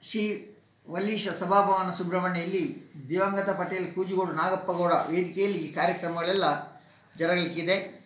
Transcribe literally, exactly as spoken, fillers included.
ಶ್ರೀ ವಲ್ಲೀಶ ಸಭಾಭವನ ಸುಬ್ರಹ್ಮಣ್ಯ ಇಲ್ಲಿ ದಿವಂಗತ ಪಟೇಲ್ ಕೂಜುಗೋಡು ನಾಗಪ್ಪಗೌಡ ವೇದಿಕೆಯಲ್ಲಿ ಈ ಕಾರ್ಯಕ್ರಮಗಳೆಲ್ಲ ಜರಗಲಿಕ್ಕಿದೆ.